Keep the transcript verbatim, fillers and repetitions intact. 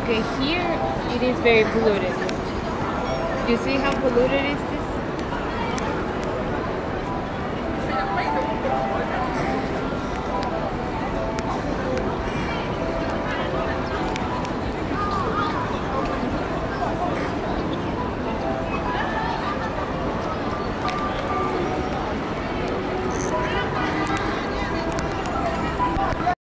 Okay, here it is very polluted. You see how polluted it is?